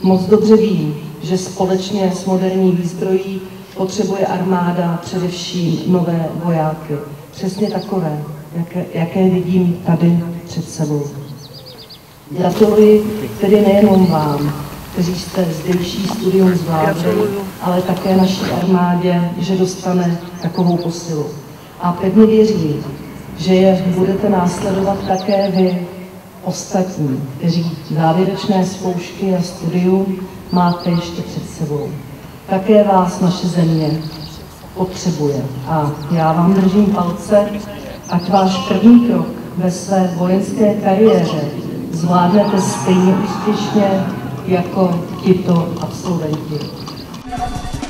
Moc dobře vím, že společně s moderní výzbrojí potřebuje armáda především nové vojáky. Přesně takové, jaké vidím tady před sebou. Gratuluji tedy nejenom vám, kteří jste zdejší studium zvládli, ale také naší armádě, že dostane takovou posilu. A pevně věřím, že je budete následovat také vy ostatní, kteří závěrečné zkoušky a studium máte ještě před sebou. Také vás naše země potřebuje a já vám držím palce, ať váš první krok ve své vojenské kariéře zvládnete stejně úspěšně jako tito absolventi.